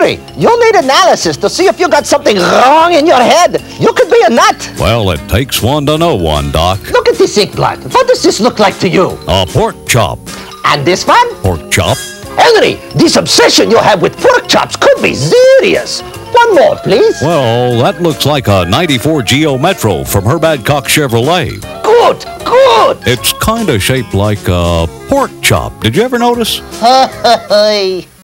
Henry, you'll need analysis to see if you got something wrong in your head. You could be a nut. Well, it takes one to know one, Doc. Look at this ink blot. What does this look like to you? A pork chop. And this one? Pork chop? Henry, this obsession you have with pork chops could be serious. One more, please. Well, that looks like a 94 Geo Metro from Herb Adcock Chevrolet. Good, good. It's kind of shaped like a pork chop. Did you ever notice?